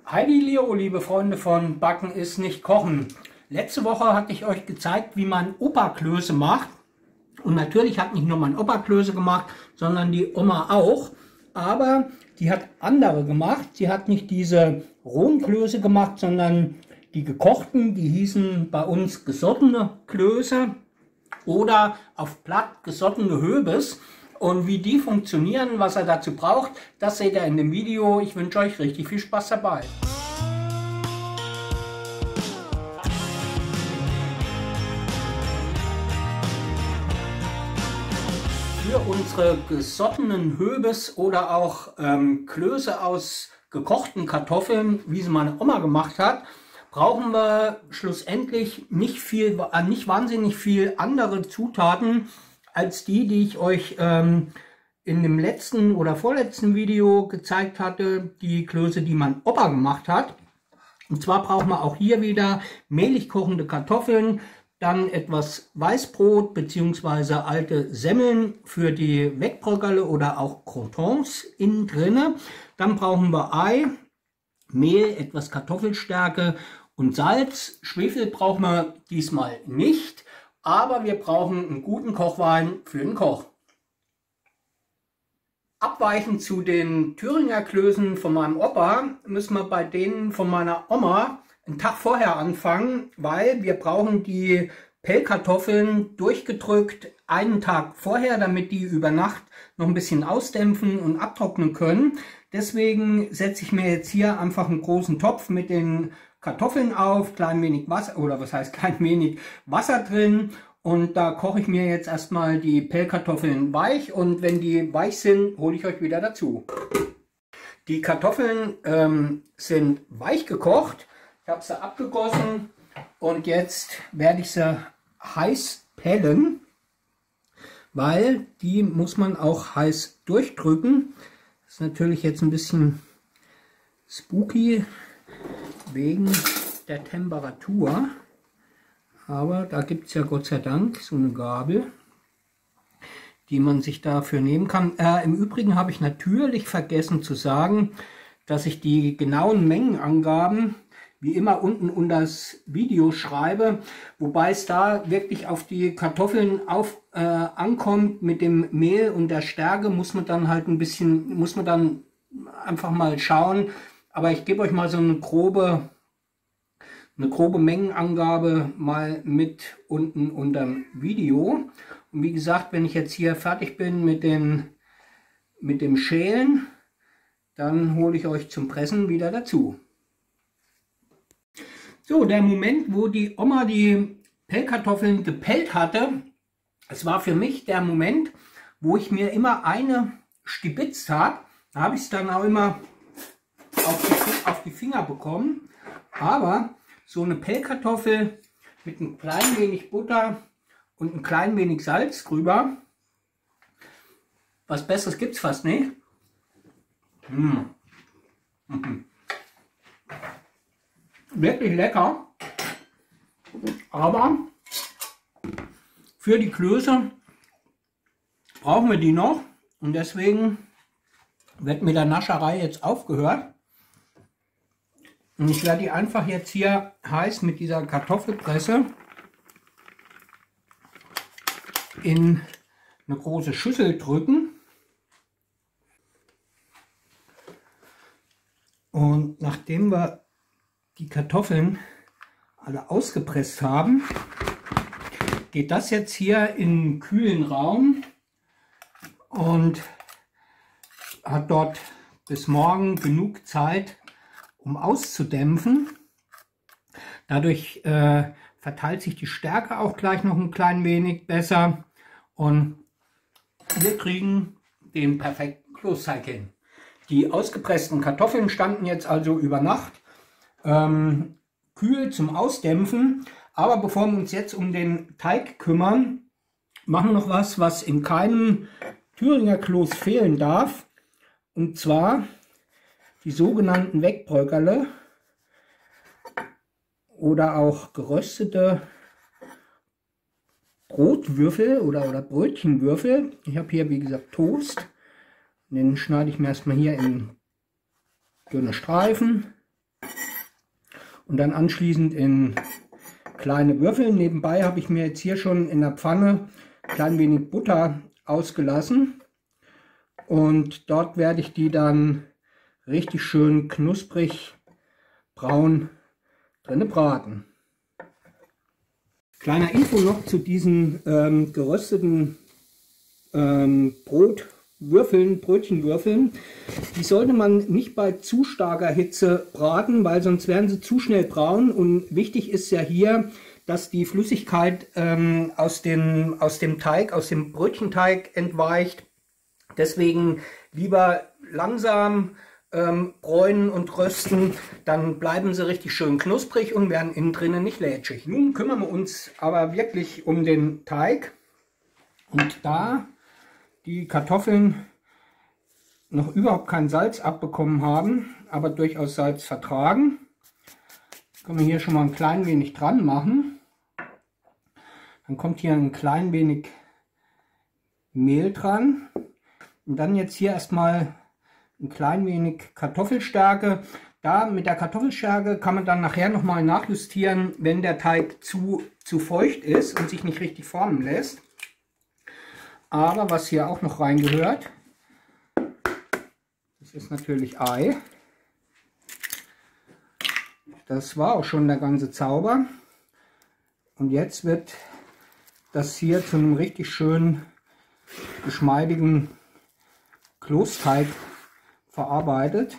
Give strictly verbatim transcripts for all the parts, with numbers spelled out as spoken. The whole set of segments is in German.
Heidi Leo, liebe Freunde von Backen ist nicht Kochen. Letzte Woche hatte ich euch gezeigt, wie man Opa-Klöße macht. Und natürlich hat nicht nur mein Opa Klöße gemacht, sondern die Oma auch. Aber die hat andere gemacht. Sie hat nicht diese rohen Klöße gemacht, sondern die gekochten, die hießen bei uns gesottene Klöße oder auf Platt gesottene Höbes. Und wie die funktionieren, was er dazu braucht, das seht ihr in dem Video. Ich wünsche euch richtig viel Spaß dabei. Für unsere gesottenen Höbes oder auch ähm, Klöße aus gekochten Kartoffeln, wie sie meine Oma gemacht hat, brauchen wir schlussendlich nicht viel, nicht wahnsinnig viel andere Zutaten als die, die ich euch ähm, in dem letzten oder vorletzten Video gezeigt hatte, die Klöße, die mein Opa gemacht hat. Und zwar brauchen wir auch hier wieder mehlig kochende Kartoffeln, dann etwas Weißbrot bzw. alte Semmeln für die Wegbröckerle oder auch Croutons innen drinne. Dann brauchen wir Ei, Mehl, etwas Kartoffelstärke und Salz. Schwefel brauchen wir diesmal nicht. Aber wir brauchen einen guten Kochwein für den Koch. Abweichend zu den Thüringer Klößen von meinem Opa müssen wir bei denen von meiner Oma einen Tag vorher anfangen, weil wir brauchen die Pellkartoffeln durchgedrückt einen Tag vorher, damit die über Nacht noch ein bisschen ausdämpfen und abtrocknen können. Deswegen setze ich mir jetzt hier einfach einen großen Topf mit den Kartoffeln auf, klein wenig Wasser, oder was heißt klein wenig Wasser drin, und da koche ich mir jetzt erstmal die Pellkartoffeln weich, und wenn die weich sind, hole ich euch wieder dazu. Die Kartoffeln ähm, sind weich gekocht, ich habe sie abgegossen und jetzt werde ich sie heiß pellen, weil die muss man auch heiß durchdrücken. Das ist natürlich jetzt ein bisschen spooky wegen der Temperatur, aber da gibt es ja Gott sei Dank so eine Gabel, die man sich dafür nehmen kann. Äh, im Übrigen habe ich natürlich vergessen zu sagen, dass ich die genauen Mengenangaben wie immer unten unter das Video schreibe, wobei es da wirklich auf die Kartoffeln auf, äh, ankommt. Mit dem Mehl und der Stärke muss man dann halt ein bisschen, muss man dann einfach mal schauen. Aber ich gebe euch mal so eine grobe, eine grobe Mengenangabe mal mit unten unter dem Video. Und wie gesagt, wenn ich jetzt hier fertig bin mit, den, mit dem Schälen, dann hole ich euch zum Pressen wieder dazu. So, der Moment, wo die Oma die Pellkartoffeln gepellt hatte, es war für mich der Moment, wo ich mir immer eine stibitzt habe. Da habe ich es dann auch immer auf die, auf die Finger bekommen. Aber so eine Pellkartoffel mit ein klein wenig Butter und ein klein wenig Salz drüber, was Besseres gibt es fast nicht. Mmh. Mhm. Wirklich lecker, aber für die Klöße brauchen wir die noch, und deswegen wird mit der Nascherei jetzt aufgehört. Und ich werde die einfach jetzt hier heiß mit dieser Kartoffelpresse in eine große Schüssel drücken. Und nachdem wir die Kartoffeln alle ausgepresst haben, geht das jetzt hier in einen kühlen Raum und hat dort bis morgen genug Zeit, um auszudämpfen. Dadurch äh, verteilt sich die Stärke auch gleich noch ein klein wenig besser und wir kriegen den perfekten Kloßteig hin. Die ausgepressten Kartoffeln standen jetzt also über Nacht ähm, kühl zum Ausdämpfen. Aber bevor wir uns jetzt um den Teig kümmern, machen wir noch was, was in keinem Thüringer Kloß fehlen darf. Und zwar die sogenannten Wegbröckerle oder auch geröstete Brotwürfel oder, oder Brötchenwürfel. Ich habe hier, wie gesagt, Toast. Den schneide ich mir erstmal hier in dünne Streifen. und dann anschließend in kleine Würfel. Nebenbei habe ich mir jetzt hier schon in der Pfanne ein klein wenig Butter ausgelassen und dort werde ich die dann richtig schön knusprig braun drinne braten. Kleiner Info noch zu diesen ähm, gerösteten ähm, Brotwürfeln, Brötchenwürfeln. Die sollte man nicht bei zu starker Hitze braten, weil sonst werden sie zu schnell braun. Und wichtig ist ja hier, dass die Flüssigkeit ähm, aus, dem, aus dem Teig, aus dem Brötchenteig entweicht. Deswegen lieber langsam ähm, bräunen und rösten, dann bleiben sie richtig schön knusprig und werden innen drinnen nicht lätschig. Nun kümmern wir uns aber wirklich um den Teig. Und da die Kartoffeln noch überhaupt kein Salz abbekommen haben, aber durchaus Salz vertragen, können wir hier schon mal ein klein wenig dran machen. Dann kommt hier ein klein wenig Mehl dran. Und dann jetzt hier erstmal ein klein wenig Kartoffelstärke. Da mit der Kartoffelstärke kann man dann nachher nochmal nachjustieren, wenn der Teig zu, zu feucht ist und sich nicht richtig formen lässt. Aber was hier auch noch reingehört, das ist natürlich Ei. Das war auch schon der ganze Zauber. Und jetzt wird das hier zu einem richtig schönen, geschmeidigen Kloßteig verarbeitet.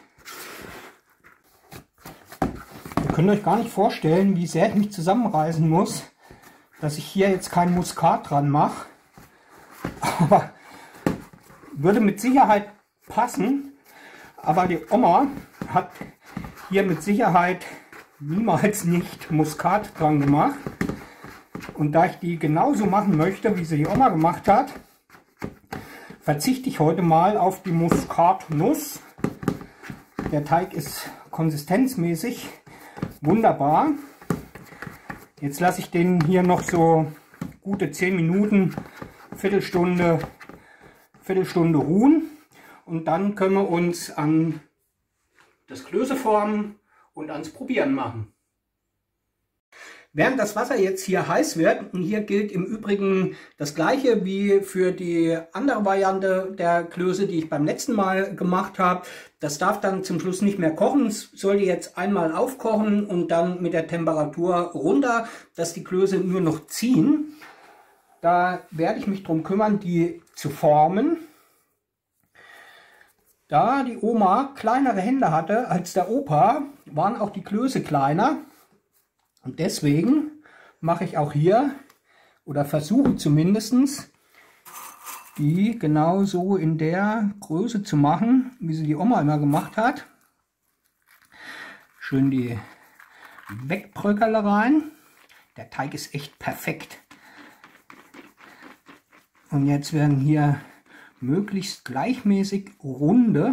Ihr könnt euch gar nicht vorstellen, wie sehr ich mich zusammenreißen muss, dass ich hier jetzt kein Muskat dran mache. Aber würde mit Sicherheit passen. Aber die Oma hat hier mit Sicherheit niemals nicht Muskat dran gemacht. Und da ich die genauso machen möchte, wie sie die Oma gemacht hat, verzichte ich heute mal auf die Muskatnuss. Der Teig ist konsistenzmäßig wunderbar. Jetzt lasse ich den hier noch so gute zehn Minuten, Viertelstunde, Viertelstunde ruhen. Und dann können wir uns an das Klöße formen und ans Probieren machen. Während das Wasser jetzt hier heiß wird, und hier gilt im Übrigen das gleiche wie für die andere Variante der Klöße, die ich beim letzten Mal gemacht habe. Das darf dann zum Schluss nicht mehr kochen. Es sollte jetzt einmal aufkochen und dann mit der Temperatur runter, dass die Klöße nur noch ziehen. Da werde ich mich darum kümmern, die zu formen. Da die Oma kleinere Hände hatte als der Opa, waren auch die Klöße kleiner. Und deswegen mache ich auch hier, oder versuche zumindest, die genau so in der Größe zu machen, wie sie die Oma immer gemacht hat. Schön die Wegbröckerle rein. Der Teig ist echt perfekt. Und jetzt werden hier möglichst gleichmäßig runde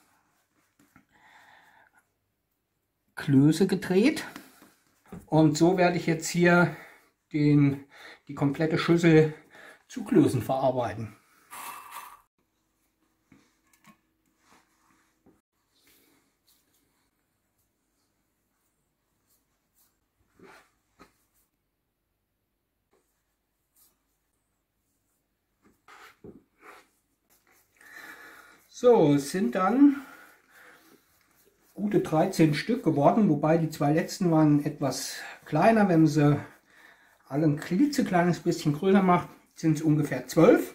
Klöße gedreht. Und so werde ich jetzt hier den, die komplette Schüssel zu Klößen verarbeiten. So, es sind dann gute dreizehn Stück geworden, wobei die zwei letzten waren etwas kleiner. Wenn man sie alle ein klitzekleines bisschen größer macht, sind es ungefähr zwölf.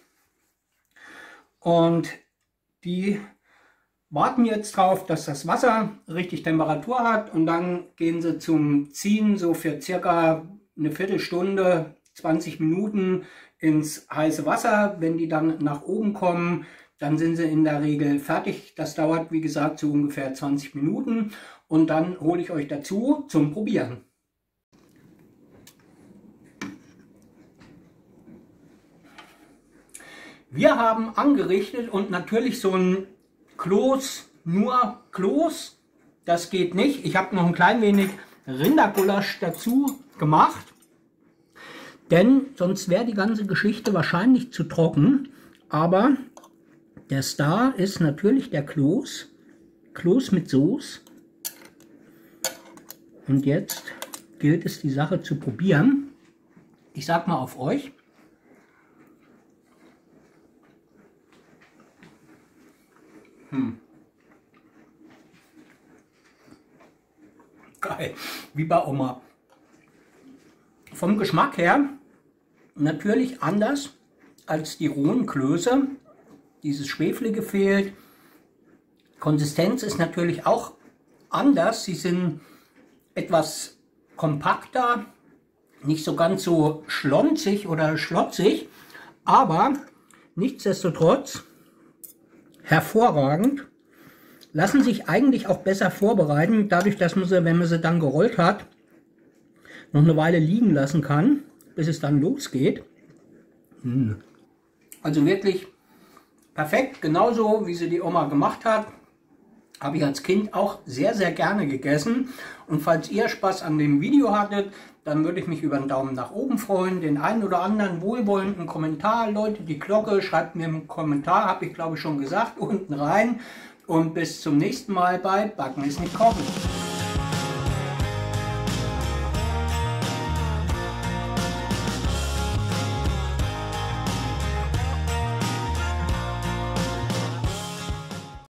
Und die warten jetzt drauf, dass das Wasser richtig Temperatur hat, und dann gehen sie zum Ziehen so für circa eine Viertelstunde, zwanzig Minuten ins heiße Wasser. Wenn die dann nach oben kommen, dann sind sie in der Regel fertig. Das dauert, wie gesagt, so ungefähr zwanzig Minuten. Und dann hole ich euch dazu zum Probieren. Wir haben angerichtet und natürlich so ein Kloß, nur Kloß, das geht nicht. Ich habe noch ein klein wenig Rindergulasch dazu gemacht. Denn sonst wäre die ganze Geschichte wahrscheinlich zu trocken. Aber der Star ist natürlich der Kloß. Kloß mit Soße. Und jetzt gilt es, die Sache zu probieren. Ich sag mal auf euch. Hm. Geil, wie bei Oma. Vom Geschmack her natürlich anders als die rohen Klöße. Dieses Schweflige fehlt. Konsistenz ist natürlich auch anders. Sie sind etwas kompakter, nicht so ganz so schlonzig oder schlotzig, aber nichtsdestotrotz hervorragend. Lassen sich eigentlich auch besser vorbereiten, dadurch, dass man sie, wenn man sie dann gerollt hat, noch eine Weile liegen lassen kann, bis es dann losgeht. Also wirklich perfekt, genauso wie sie die Oma gemacht hat. Habe ich als Kind auch sehr, sehr gerne gegessen. Und falls ihr Spaß an dem Video hattet, dann würde ich mich über einen Daumen nach oben freuen. Den einen oder anderen wohlwollenden Kommentar. Leute, die Glocke, schreibt mir einen Kommentar, habe ich glaube ich schon gesagt, unten rein. Und bis zum nächsten Mal bei Backen ist nicht Kochen.